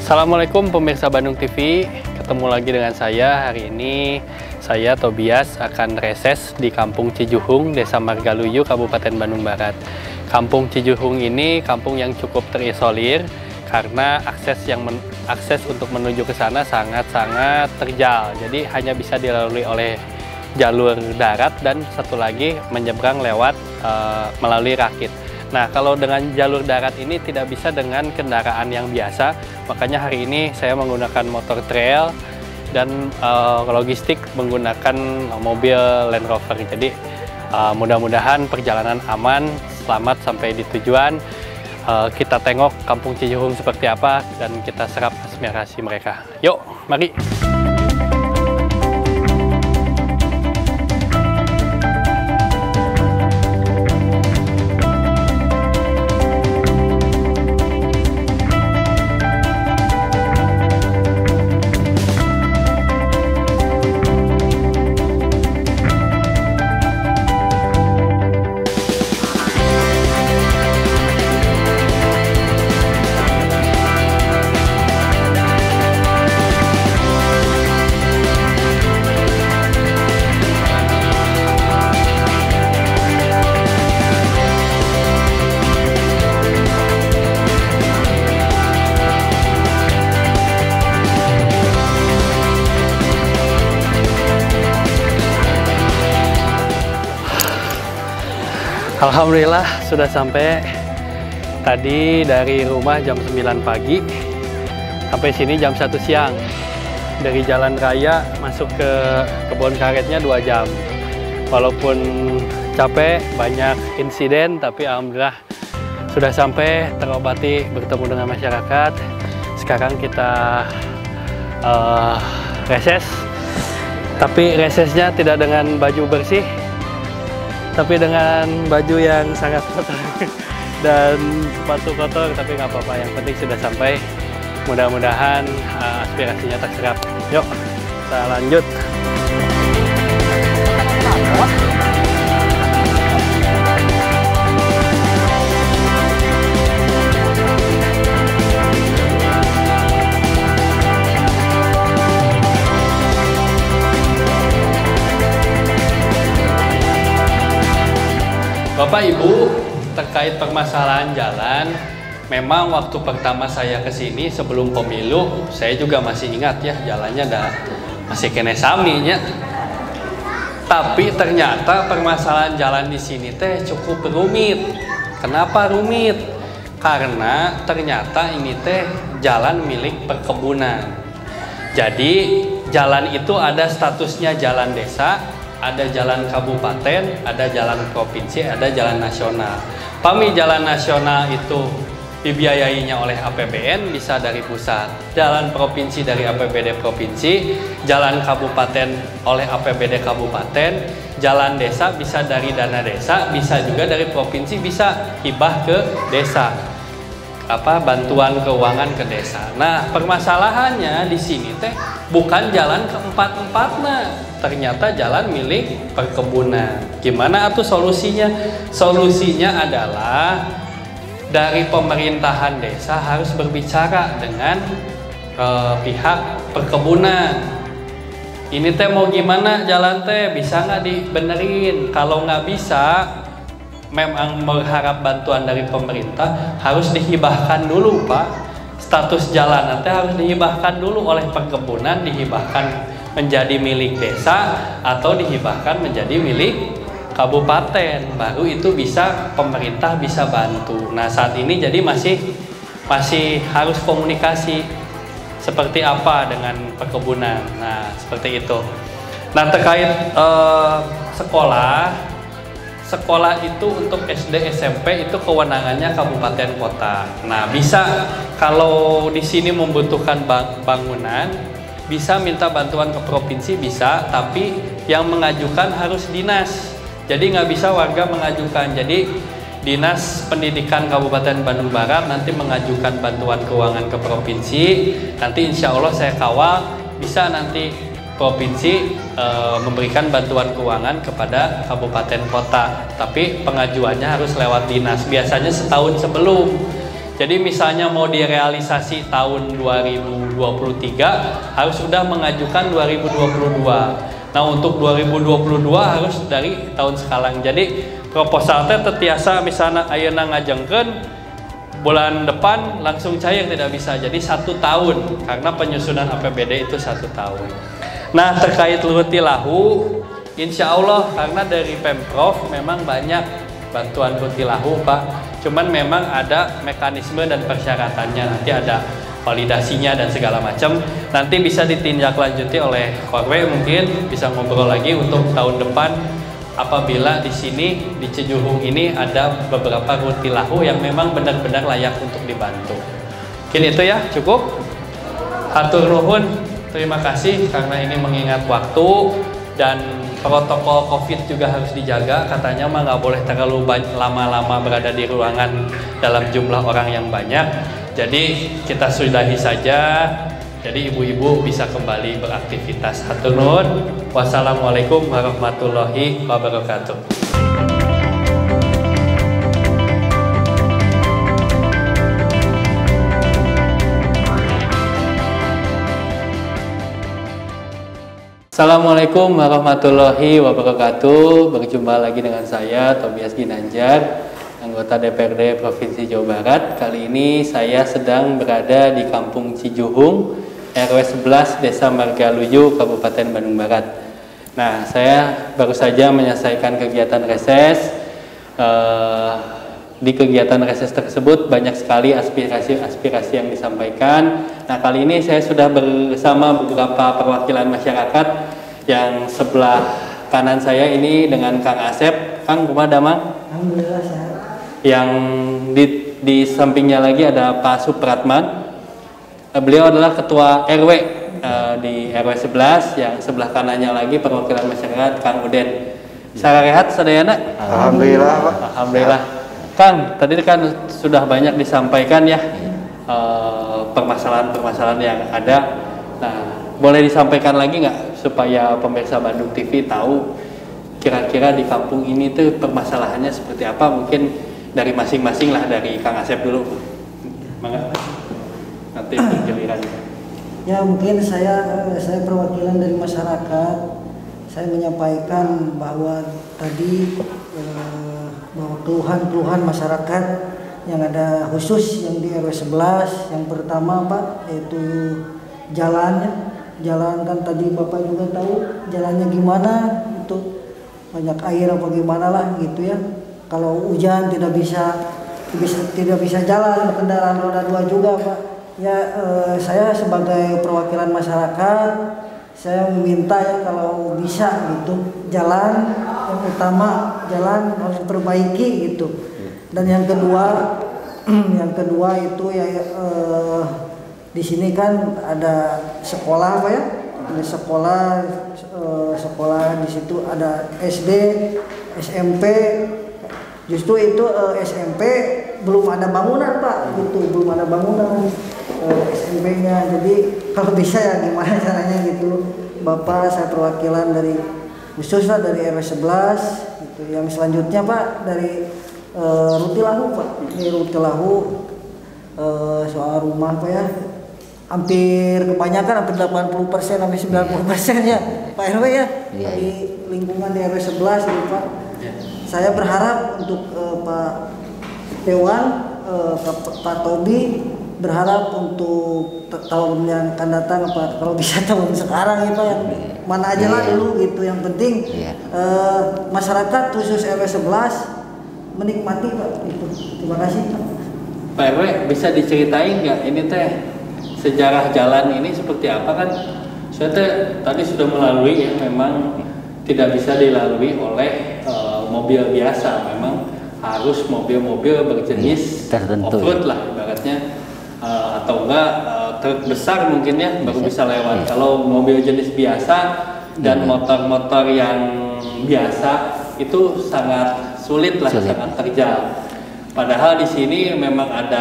Assalamualaikum pemirsa Bandung TV, ketemu lagi dengan saya. Hari ini saya Tobias akan reses di Kampung Cijuhung, Desa Margaluyu, Kabupaten Bandung Barat. Kampung Cijuhung ini kampung yang cukup terisolir karena akses untuk menuju ke sana sangat-sangat terjal. Jadi hanya bisa dilalui oleh jalur darat dan satu lagi menyeberang lewat melalui rakit. Nah, kalau dengan jalur darat ini tidak bisa dengan kendaraan yang biasa, makanya hari ini saya menggunakan motor trail dan logistik menggunakan mobil Land Rover. Jadi mudah-mudahan perjalanan aman, selamat sampai di tujuan. Kita tengok Kampung Cijuhung seperti apa dan kita serap aspirasi mereka. Yuk, mari! Alhamdulillah sudah sampai. Tadi dari rumah jam 9 pagi sampai sini jam 1 siang. Dari jalan raya masuk ke kebun karetnya 2 jam. Walaupun capek, banyak insiden, tapi alhamdulillah sudah sampai, terobati, bertemu dengan masyarakat. Sekarang kita reses, tapi resesnya tidak dengan baju bersih, tapi dengan baju yang sangat kotor dan sepatu kotor, tapi nggak apa-apa, yang penting sudah sampai. Mudah-mudahan aspirasinya terserap. Yuk, kita lanjut. Bapak Ibu, terkait permasalahan jalan, memang waktu pertama saya ke sini sebelum pemilu, saya juga masih ingat ya, jalannya masih kene saminya. Tapi ternyata permasalahan jalan di sini teh cukup rumit. Kenapa rumit? Karena ternyata ini teh jalan milik perkebunan. Jadi jalan itu ada statusnya jalan desa, ada jalan kabupaten, ada jalan provinsi, ada jalan nasional. Pami jalan nasional itu dibiayainya oleh APBN, bisa dari pusat. Jalan provinsi dari APBD provinsi, jalan kabupaten oleh APBD kabupaten, jalan desa bisa dari dana desa, bisa juga dari provinsi, bisa hibah ke desa. Bantuan keuangan ke desa. Nah, permasalahannya di sini teh bukan jalan keempat-empatnya, ternyata jalan milik perkebunan. Gimana atuh solusinya? Solusinya adalah dari pemerintahan desa harus berbicara dengan pihak perkebunan. Ini teh mau gimana jalan teh, bisa nggak dibenerin? Kalau nggak bisa, memang berharap bantuan dari pemerintah, harus dihibahkan dulu Pak. Status jalan nanti harus dihibahkan dulu oleh perkebunan, dihibahkan menjadi milik desa atau dihibahkan menjadi milik kabupaten. Baru itu bisa pemerintah bisa bantu. Nah, saat ini jadi masih harus komunikasi seperti apa dengan perkebunan. Nah, seperti itu. Nah, terkait sekolah itu untuk SD SMP itu kewenangannya kabupaten kota. Nah, bisa kalau di sini membutuhkan bangunan, bisa minta bantuan ke provinsi, bisa, tapi yang mengajukan harus dinas. Jadi nggak bisa warga mengajukan. Jadi Dinas Pendidikan Kabupaten Bandung Barat nanti mengajukan bantuan keuangan ke provinsi. Nanti insya Allah saya kawal, bisa nanti provinsi memberikan bantuan keuangan kepada kabupaten kota, tapi pengajuannya harus lewat dinas, biasanya setahun sebelum. Jadi misalnya mau direalisasi tahun 2023 harus sudah mengajukan 2022. Nah untuk 2022 harus dari tahun sekarang. Jadi proposal teh tetiasa misalnya ayeuna ngajengkeun bulan depan langsung cair tidak bisa, jadi 1 tahun karena penyusunan APBD itu 1 tahun. Nah terkait Rutilahu, insya Allah karena dari Pemprov memang banyak bantuan Rutilahu Pak, cuman memang ada mekanisme dan persyaratannya, nanti ada validasinya dan segala macam, nanti bisa ditindaklanjuti oleh Korwe, mungkin bisa ngobrol lagi untuk tahun depan apabila di sini di Cijuhung ini ada beberapa Rutilahu yang memang benar-benar layak untuk dibantu. Mungkin itu ya, cukup. Hatur nuhun, terima kasih karena ini mengingat waktu dan protokol COVID juga harus dijaga. Katanya mah nggak boleh terlalu lama-lama berada di ruangan dalam jumlah orang yang banyak. Jadi kita sudahi saja. Jadi ibu-ibu bisa kembali beraktivitas. Hatur nuhun. Wassalamualaikum warahmatullahi wabarakatuh. Assalamualaikum warahmatullahi wabarakatuh. Berjumpa lagi dengan saya Tobias Ginanjar, anggota DPRD Provinsi Jawa Barat. Kali ini saya sedang berada di Kampung Cijuhung, RW 11 Desa Margaluyu, Kabupaten Bandung Barat. Nah, saya baru saja menyelesaikan kegiatan reses. Di kegiatan reses tersebut banyak sekali aspirasi-aspirasi yang disampaikan. Nah, kali ini saya sudah bersama beberapa perwakilan masyarakat yang sebelah kanan saya ini dengan Kang Asep. Kang, kumaha damang? Alhamdulillah sehat. Yang di sampingnya lagi ada Pak Supratman. Beliau adalah ketua RW di RW 11, yang sebelah kanannya lagi perwakilan masyarakat Kang Uden. Secara rehat sadayana? Alhamdulillah, Pak. Alhamdulillah. Kang, tadi kan sudah banyak disampaikan ya permasalahan-permasalahan yang ada. Nah, boleh disampaikan lagi nggak supaya pemirsa Bandung TV tahu kira-kira di kampung ini tuh permasalahannya seperti apa? Mungkin dari masing-masing lah, dari Kang Asep dulu. Mangga. Nanti giliran. Ya, mungkin saya perwakilan dari masyarakat. Saya menyampaikan bahwa tadi bahwa keluhan-keluhan masyarakat yang ada khusus yang di RW 11. Yang pertama, Pak, yaitu jalannya. Jalan kan tadi Bapak juga tahu jalannya gimana, itu banyak air apa gimana lah gitu ya. Kalau hujan tidak bisa jalan, kendaraan roda 2 juga, Pak. Ya, saya sebagai perwakilan masyarakat, saya meminta ya kalau bisa gitu jalan, yang utama jalan harus diperbaiki gitu. Dan yang kedua itu ya di sini kan ada sekolah, Pak ya. Ada sekolah di situ ada SD, SMP. Justru itu SMP belum ada bangunan, Pak, gitu, belum ada bangunan SMP-nya. Jadi kalau bisa ya gimana caranya gitu, Bapak, saya perwakilan dari khususnya dari RW 11 gitu. Yang selanjutnya, Pak, dari Rutilahu, Pak. Ini Rutilahu soal rumah, Pak ya. Hampir kebanyakan, hampir 80% sampai 90% ya, Pak RW ya. Di lingkungan di RW 11 gitu, Pak. Saya berharap untuk Pak Dewan, Pak Tobi, berharap untuk tahun yang akan datang, Pak, kalau bisa tahun sekarang ya, Pak, yang mana aja lah dulu gitu. Yang penting masyarakat khusus RW 11 menikmati, Pak, itu. Terima kasih, Pak. Pak RW, bisa diceritain nggak ini teh sejarah jalan ini seperti apa? Kan saya tadi sudah melalui ya, memang tidak bisa dilalui oleh mobil biasa, memang harus mobil-mobil berjenis off-road lah ibaratnya, atau enggak truk besar mungkin ya baru bisa lewat. Kalau mobil jenis biasa dan motor-motor yang biasa itu sangat sulit lah, sangat terjal. Padahal di sini memang ada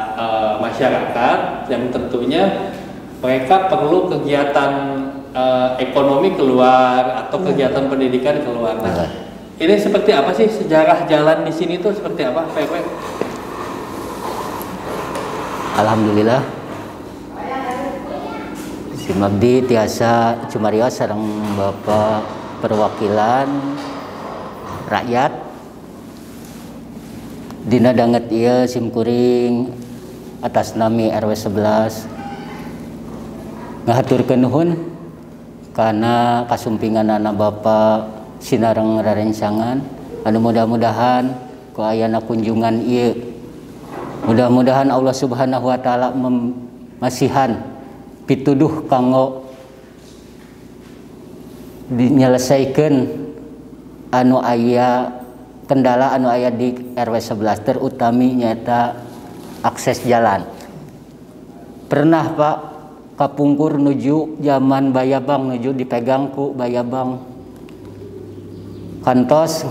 masyarakat yang tentunya mereka perlu kegiatan ekonomi keluar atau kegiatan pendidikan keluar. Nah, ini seperti apa sih sejarah jalan di sini tuh seperti apa, Pak? Alhamdulillah si Mabdi tiasa cumarios sareng Bapak perwakilan rakyat dina danget ieu simkuring atas nami RW 11 ngahaturkeun nuhun kana kasumpinganana Bapak sinareng rarencangan anu mudah-mudahan ku ayana kunjungan ieu mudah-mudahan Allah Subhanahu wa taala masihan pituduh kanggo dinyelesaikan anu aya kendala anu aya di RW 11 terutami nyata akses jalan. Pernah Pak kapungkur nuju zaman Bayabang nuju dipegang ku Bayabang kantos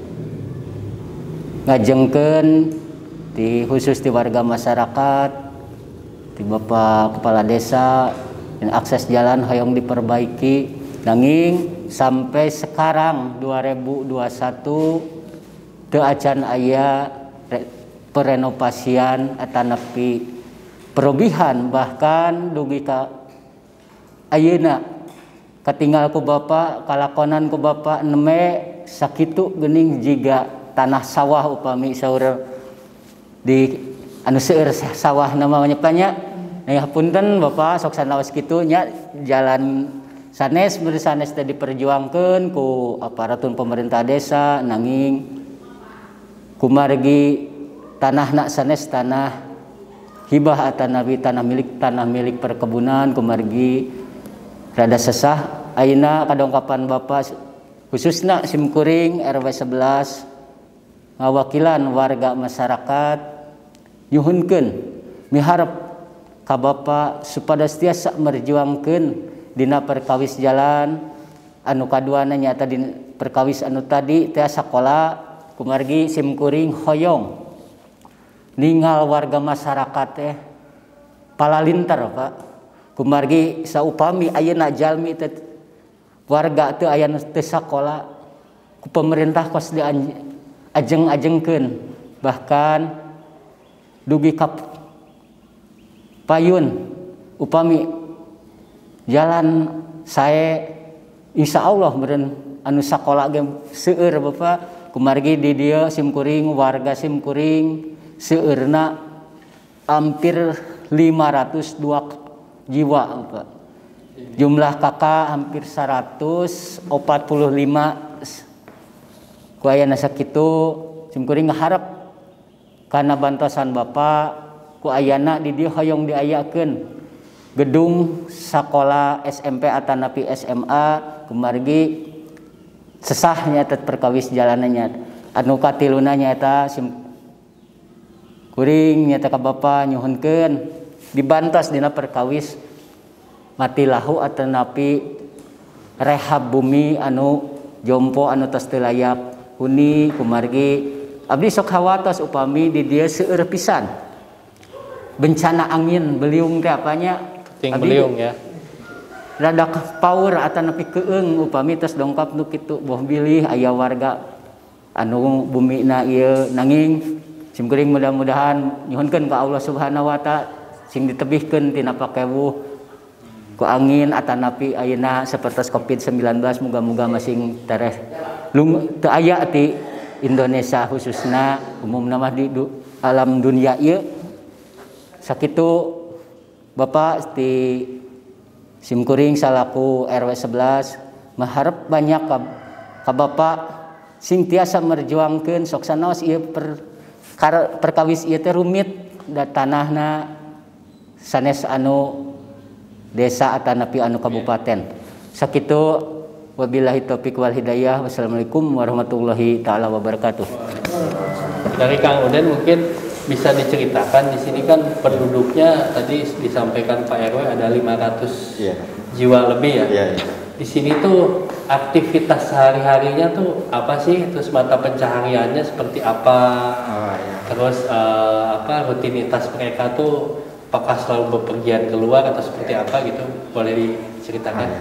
ngajengkeun di khusus di warga masyarakat di Bapak Kepala Desa dan akses jalan hayong diperbaiki nanging sampai sekarang 2021 teu acan aya perenovasian atanapi perubahan bahkan dugi ka ayeuna katinggal ku Bapak kalakonan ku Bapak neme sakitu geuning jiga tanah sawah upami saur di anu seueur sawah namanya panya nya punten Bapak sok sanaos kitu nya jalan sanes sanes teh diperjuangkeun ku aparatur pemerintah desa nanging kumargi tanahna sanes tanah hibah atanapi tanah milik perkebunan kumargi rada sesah ayeuna kadongkapan Bapak khususna simkuring RW 11 ngawakilan warga masyarakat nyuhunkeun miharep ka Bapak supados tiasa merjuangkeun dina perkawis jalan anu kaduana nyata di perkawis anu tadi teh sakola kumargi simkuring hoyong ninggal warga masyarakat teh palalintar Pak kumargi saupami ayeuna jalmi teh warga teu aya nu teu sakola ku pemerintah kos diajeng-ajengkeun bahkan dugi ka payun upami jalan sae insya Allah meureun anu sakola ge seueur Bapak kumargi di dieu simkuring warga simkuring seueurna hampir 502 jiwa Bapak jumlah kakak hampir 145 ku aya sakitu simkuring ngaharep kana bantosan Bapak ku ayana di dieu hoyong diayakeun gedung sakola SMP atanapi SMA kumargi sesahnya tet perkawis jalanannya anu katiluna nyata kuring nyata ka Bapak nyuhunkeun dibantos dina perkawis mati lahu atanapi rehab bumi anu jompo anu tos teu layak huni kumargi abdi sok hawatos upami di dieu seueur pisan bencana angin beliung teh apanya ting beliung ya rada power atanapi keung upami tos dongkap nu kitu boh bilih aya warga anu bumina ieu nanging simkuring mudah-mudahan nyuhunkeun ka Allah Subhanahu wa taala sing ditebihkeun tina pakewuh ku angin atanapi ayeuna sapertos Covid-19 muga-muga masing tereh teu aya ti Indonesia khususna umumna mah di alam dunia ieu sakitu Bapak di simkuring salaku RW 11 maharep banyak ka Bapak sing tiasa merjuangkeun sok sanaos ieu perkawis ieu teh rumit da tanahna sanes anu desa atanapi anu kabupaten sakitu wabillahi taufik wal hidayah wassalamualaikum warahmatullahi taala wabarakatuh. Dari Kang Uden mungkin bisa diceritakan di sini kan penduduknya tadi disampaikan Pak RW ada 500 jiwa lebih ya. Di sini tuh aktivitas sehari-harinya tuh apa sih? Terus mata pencahariannya seperti apa? Terus rutinitas mereka tuh apakah selalu bepergian keluar atau seperti apa gitu? Boleh diceritakan?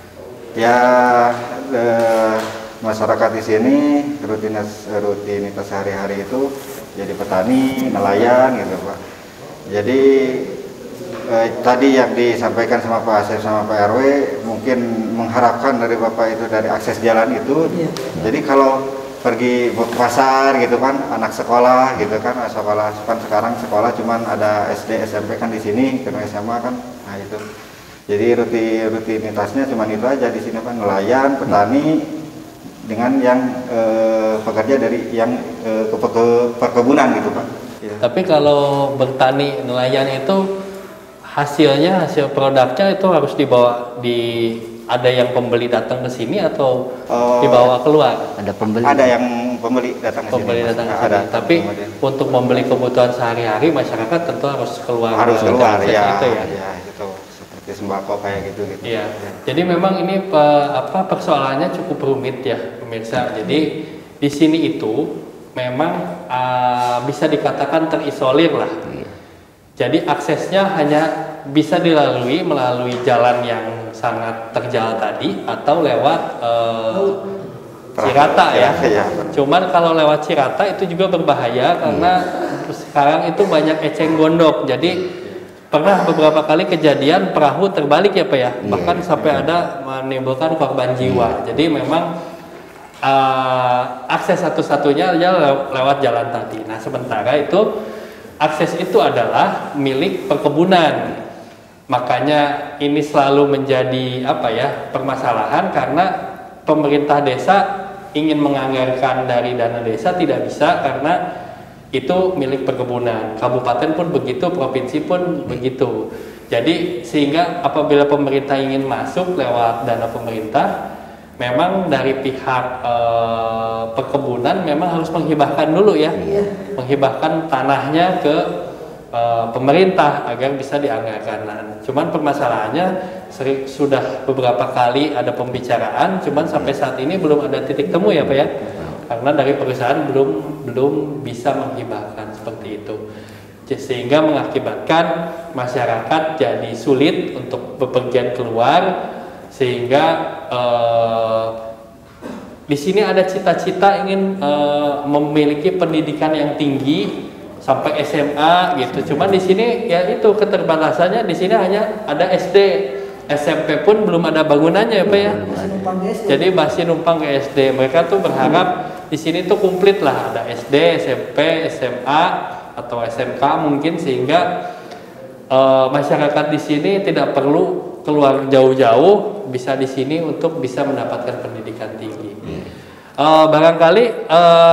Masyarakat di sini rutinitas sehari-hari itu jadi petani, nelayan gitu Pak. Jadi tadi yang disampaikan sama Pak Asep sama Pak RW mungkin mengharapkan dari Bapak itu dari akses jalan itu. Iya. Jadi kalau pergi ke pasar gitu kan, anak sekolah gitu kan, sekolah kan sekarang sekolah cuman ada SD SMP kan di sini, karena SMA kan, nah itu. Jadi rutinitasnya cuman itu aja di sini kan, nelayan, petani dengan yang pekerja dari yang ke perkebunan gitu Pak. Ya. Tapi kalau bertani nelayan itu hasil produknya itu harus dibawa ada yang pembeli datang ke sini atau dibawa keluar? Ada pembeli. Ada yang pembeli datang ke sini. Pembeli datang ke Ada, sini. Tapi kemudian. untuk membeli kebutuhan sehari-hari masyarakat tentu harus keluar. Harus dari keluar akses ya. itu ya. Ya itu seperti sembako kayak gitu. Iya. Jadi memang ini persoalannya cukup rumit ya pemirsa. Jadi di sini itu memang bisa dikatakan terisolir lah. Jadi aksesnya hanya bisa dilalui melalui jalan yang sangat terjal tadi atau lewat Cirata ya. Cuman kalau lewat Cirata itu juga berbahaya karena sekarang itu banyak eceng gondok. Jadi pernah beberapa kali kejadian perahu terbalik ya Pak ya. Bahkan sampai ada menimbulkan korban jiwa. Jadi memang akses satu-satunya lewat jalan tadi. Nah sementara itu akses itu adalah milik perkebunan. Makanya ini selalu menjadi permasalahan karena pemerintah desa ingin menganggarkan dari dana desa tidak bisa karena itu milik perkebunan. Kabupaten pun begitu, provinsi pun begitu. Jadi sehingga apabila pemerintah ingin masuk lewat dana pemerintah, memang dari pihak perkebunan memang harus menghibahkan dulu ya, menghibahkan tanahnya ke pemerintah agar bisa dianggarkan. Nah, cuman permasalahannya sudah beberapa kali ada pembicaraan, cuman sampai saat ini belum ada titik temu ya Pak ya, karena dari perusahaan belum bisa menghibahkan seperti itu, sehingga mengakibatkan masyarakat jadi sulit untuk bepergian keluar. Sehingga di sini ada cita-cita ingin memiliki pendidikan yang tinggi sampai SMA gitu. Cuman di sini ya itu keterbatasannya, di sini hanya ada SD, SMP pun belum ada bangunannya ya Pak ya. Jadi masih numpang ke SD. Mereka tuh berharap di sini tuh komplit lah, ada SD, SMP, SMA atau SMK mungkin, sehingga masyarakat di sini tidak perlu keluar jauh-jauh, bisa di sini untuk bisa mendapatkan pendidikan tinggi. Barangkali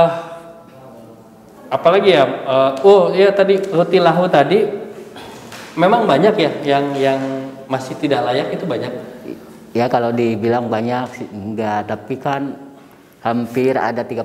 apalagi ya, tadi rutilahu tadi memang banyak ya yang masih tidak layak, itu banyak. Ya kalau dibilang banyak sih enggak, tapi kan hampir ada 30%.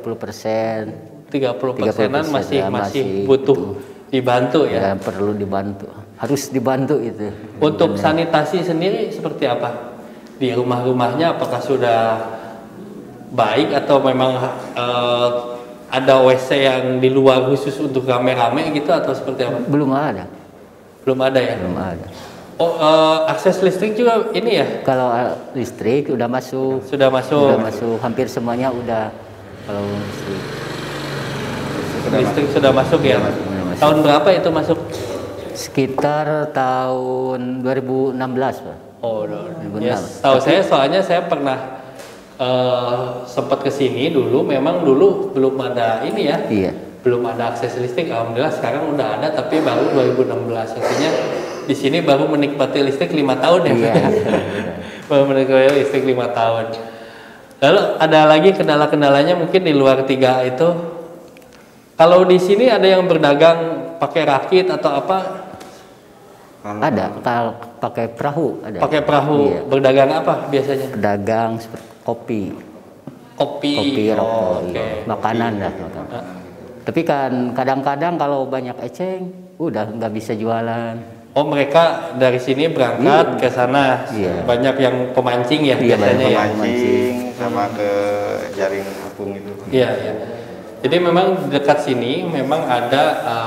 30%-an masih butuh dibantu ya. Ya perlu dibantu, harus dibantu itu. Untuk sanitasi sendiri seperti apa? Di rumah-rumahnya apakah sudah baik atau memang ada WC yang di luar khusus untuk rame-rame gitu atau seperti apa? Belum ada. Belum ada ya? Belum ada. Oh, akses listrik juga ini ya? Kalau listrik udah masuk. Sudah masuk. Sudah masuk, hampir semuanya udah. Kalau listrik sudah masuk ya? Sudah masuk. Tahun berapa itu masuk? Sekitar tahun 2016 Pak. Oh, 2016. ya, tahu saya soalnya saya pernah sempat kesini dulu, memang dulu belum ada ini ya, belum ada akses listrik. Alhamdulillah sekarang udah ada, tapi baru 2016. Artinya di sini baru menikmati listrik 5 tahun ya. Baru menikmati listrik 5 tahun. Lalu ada lagi kendala-kendalanya mungkin di luar 3 itu. Kalau di sini ada yang berdagang pakai rakit atau apa? Ada, kalau pakai perahu ada. Pakai perahu, iya. Berdagang apa biasanya? Pedagang seperti kopi, okay. rokok, makanan lah. Tapi kan kadang-kadang kalau banyak eceng, udah nggak bisa jualan. Oh, mereka dari sini berangkat ke sana. Banyak yang pemancing ya biasanya ya. Pemancing sama ke jaring apung itu. Iya, iya. Jadi memang dekat sini memang ada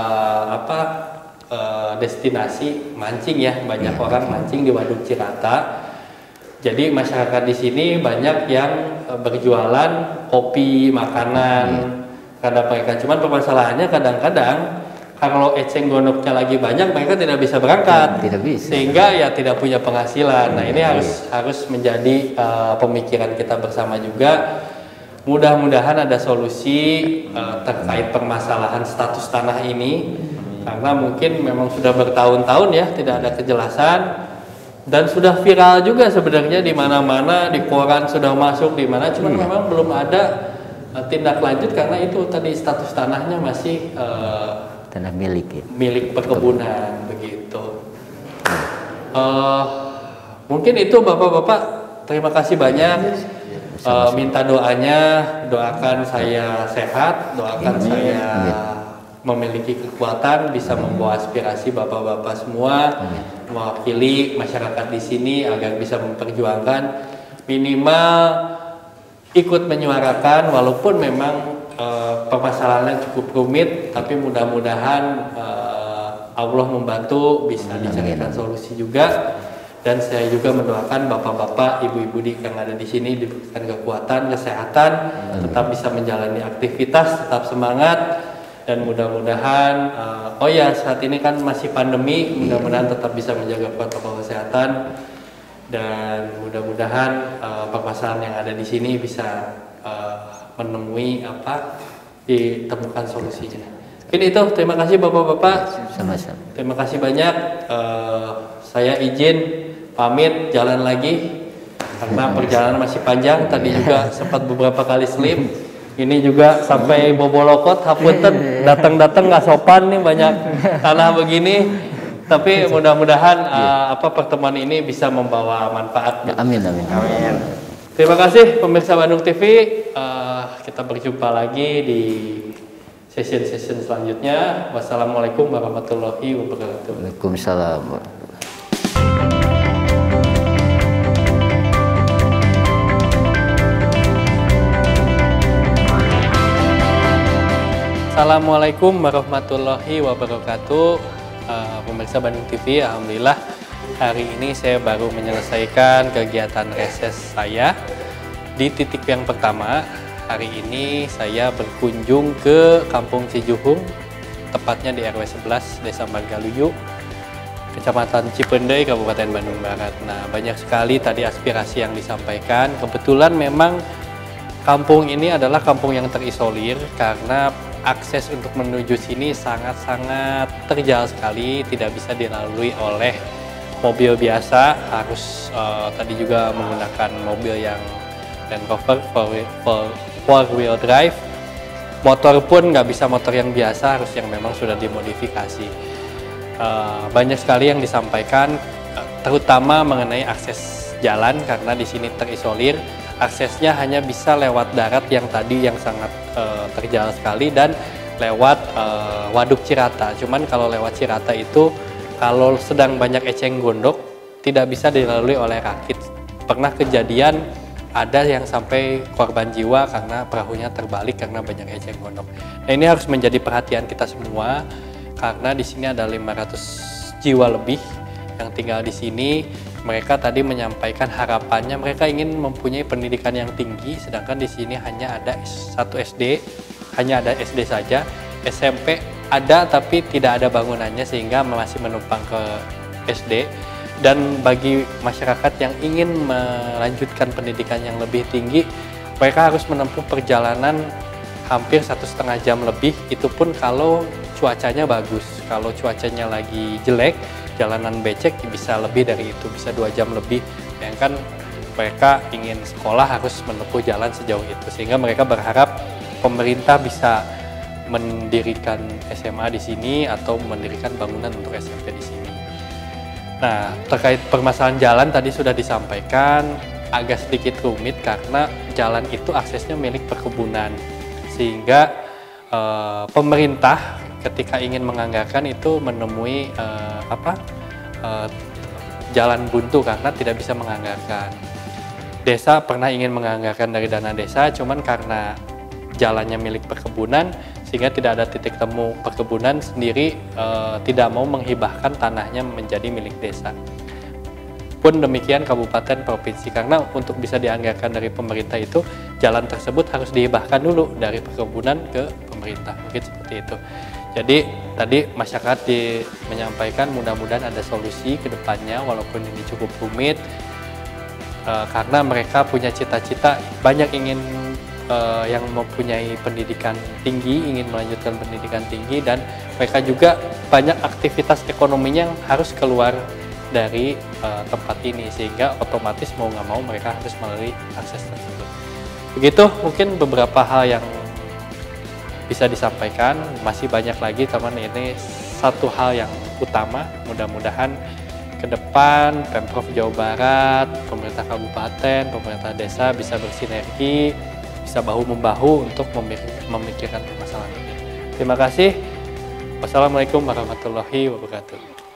destinasi mancing ya, banyak orang mancing di Waduk Cirata. Jadi masyarakat di sini banyak yang berjualan kopi, makanan, kadang mereka. Cuman permasalahannya kadang-kadang kalau eceng gondoknya lagi banyak, mereka tidak bisa berangkat, Tidak bisa. sehingga ya tidak punya penghasilan. Nah ini harus menjadi pemikiran kita bersama juga. Mudah-mudahan ada solusi terkait permasalahan status tanah ini, karena mungkin memang sudah bertahun-tahun ya tidak ada kejelasan, dan sudah viral juga sebenarnya di mana-mana, di koran sudah masuk di mana, cuman memang belum ada tindak lanjut karena itu tadi status tanahnya masih Tanah milik ya. milik perkebunan begitu. Mungkin itu bapak-bapak, terima kasih banyak. Minta doanya, doakan saya sehat, doakan saya memiliki kekuatan, bisa membawa aspirasi bapak-bapak semua, mewakili masyarakat di sini agar bisa memperjuangkan, minimal ikut menyuarakan, walaupun memang permasalahannya cukup rumit, tapi mudah-mudahan Allah membantu, bisa dicarikan solusi juga. Dan saya juga mendoakan bapak-bapak, ibu-ibu yang ada di sini diberikan kekuatan, kesehatan, tetap bisa menjalani aktivitas, tetap semangat, dan mudah-mudahan, oh ya saat ini kan masih pandemi, mudah-mudahan tetap bisa menjaga protokol kesehatan, dan mudah-mudahan permasalahan yang ada di sini bisa menemui ditemukan solusinya. Mungkin itu, terima kasih bapak-bapak. Sama-sama. Terima kasih banyak. Saya izin pamit jalan lagi karena perjalanan masih panjang. Tadi juga sempat beberapa kali slip. Ini juga sampai bobolokot, hapunten, datang-datang nggak sopan nih, banyak tanah begini. Tapi mudah-mudahan pertemuan ini bisa membawa manfaat. Amin, amin. Amin. Terima kasih pemirsa Bandung TV. Kita berjumpa lagi di session-session selanjutnya. Wassalamualaikum warahmatullahi wabarakatuh. Waalaikumsalam. Assalamualaikum warahmatullahi wabarakatuh. Pemirsa Bandung TV, alhamdulillah hari ini saya baru menyelesaikan kegiatan reses saya di titik yang pertama. Hari ini saya berkunjung ke Kampung Cijuhung, tepatnya di RW 11 Desa Margaluyu, Kecamatan Cipendei, Kabupaten Bandung Barat. Nah, banyak sekali tadi aspirasi yang disampaikan. Kebetulan memang kampung ini adalah kampung yang terisolir karena akses untuk menuju sini sangat-sangat terjal sekali, tidak bisa dilalui oleh mobil biasa, harus tadi juga menggunakan mobil yang Land Rover four wheel drive. Motor pun nggak bisa motor yang biasa, harus yang memang sudah dimodifikasi. Banyak sekali yang disampaikan, terutama mengenai akses jalan karena di sini terisolir. Aksesnya hanya bisa lewat darat yang tadi yang sangat terjal sekali, dan lewat Waduk Cirata. Cuman kalau lewat Cirata itu kalau sedang banyak eceng gondok tidak bisa dilalui oleh rakit. Pernah kejadian ada yang sampai korban jiwa karena perahunya terbalik karena banyak eceng gondok. Nah, ini harus menjadi perhatian kita semua karena di sini ada 500 jiwa lebih yang tinggal di sini. Mereka tadi menyampaikan harapannya mereka ingin mempunyai pendidikan yang tinggi, sedangkan di sini hanya ada satu SD, hanya ada SD saja. SMP ada tapi tidak ada bangunannya sehingga masih menumpang ke SD. Dan bagi masyarakat yang ingin melanjutkan pendidikan yang lebih tinggi, mereka harus menempuh perjalanan hampir 1,5 jam lebih, itu pun kalau cuacanya bagus. Kalau cuacanya lagi jelek, jalanan becek, bisa lebih dari itu, bisa 2 jam lebih. Bayangkan mereka ingin sekolah harus menempuh jalan sejauh itu, sehingga mereka berharap pemerintah bisa mendirikan SMA di sini atau mendirikan bangunan untuk SMP di sini. Nah, terkait permasalahan jalan tadi sudah disampaikan, agak sedikit rumit karena jalan itu aksesnya milik perkebunan, sehingga pemerintah ketika ingin menganggarkan itu menemui jalan buntu karena tidak bisa menganggarkan. Desa pernah ingin menganggarkan dari dana desa, cuman karena jalannya milik perkebunan sehingga tidak ada titik temu perkebunan sendiri, tidak mau menghibahkan tanahnya menjadi milik desa. Pun demikian kabupaten provinsi, karena untuk bisa dianggarkan dari pemerintah itu jalan tersebut harus dihibahkan dulu dari perkebunan ke pemerintah, mungkin seperti itu. Jadi tadi masyarakat menyampaikan mudah-mudahan ada solusi ke depannya walaupun ini cukup rumit, karena mereka punya cita-cita banyak ingin yang mempunyai pendidikan tinggi, ingin melanjutkan pendidikan tinggi, dan mereka juga banyak aktivitas ekonominya yang harus keluar dari tempat ini, sehingga otomatis mau nggak mau mereka harus melalui akses tersebut. Begitu mungkin beberapa hal yang bisa disampaikan, masih banyak lagi teman, ini satu hal yang utama. Mudah-mudahan ke depan Pemprov Jawa Barat, pemerintah kabupaten, pemerintah desa bisa bersinergi, bisa bahu-membahu untuk memikirkan permasalahan ini. Terima kasih. Wassalamualaikum warahmatullahi wabarakatuh.